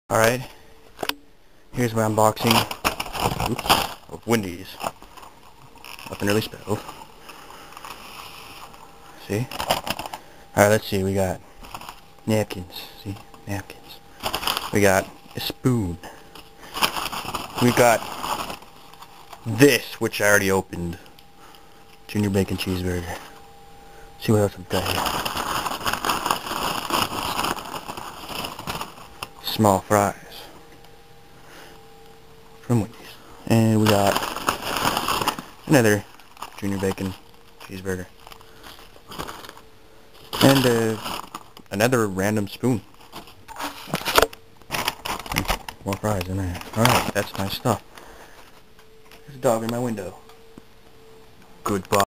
Alright, here's my unboxing of Wendy's. Nothing really special. See? Alright, let's see, we got napkins. See? Napkins. We got a spoon. We got this, which I already opened. Junior bacon cheeseburger. See what else I've got here. Small fries from Wendy's. And we got another junior bacon cheeseburger. And another random spoon. More fries in there. Alright, that's my stuff. There's a dog in my window. Goodbye.